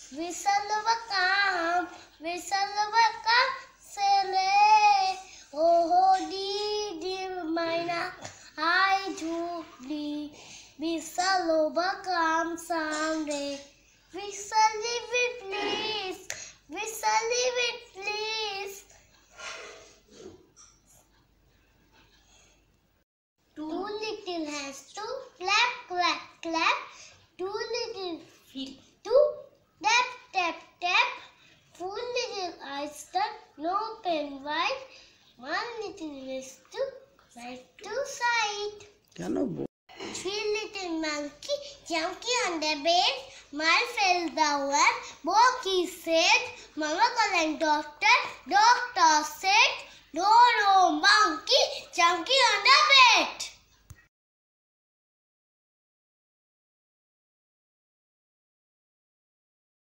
whistle overcome, silly. Oh, dear Mina, I do believe we shall overcome someday. We shall live it, please. We shall live it, please. Two little hands to clap, clap, clap. Two little feet to tap, tap, tap. Four little eyes that no pen wide. One little wrist to side to side. Three little monkey jumping on the bed. Mile fell down. Boki said, Mama called doctor. Doctor said, no, monkey jumping on the bed.